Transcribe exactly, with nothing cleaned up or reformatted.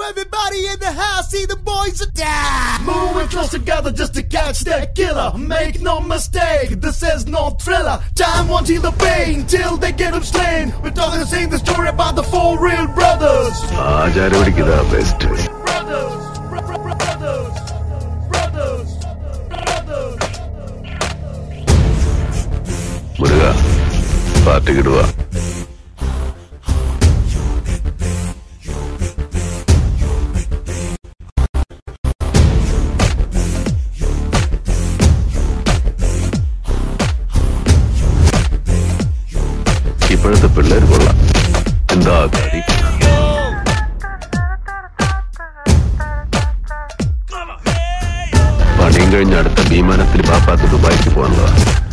everybody in the house, see the boys are down. Moving close together just to catch that killer. Make no mistake, this is no thriller. Time won't heal the pain till they get him slain. We're talking, saying the story about the four real brothers. ആചാരപടിക്കതാ best. Brothers, bro- bro- bro- brothers, brothers, brothers. Muruga പാട്ട് കിടുക. ഇപ്പോഴത്തെ പിള്ളേർ കൊള്ളാം. എന്താ കളി? പണിയും കഴിഞ്ഞ് അടുത്ത വിമാനത്തിൽ പാപ്പാത്ത് ദുബായിക്ക് പോകാനുള്ളതാണ്.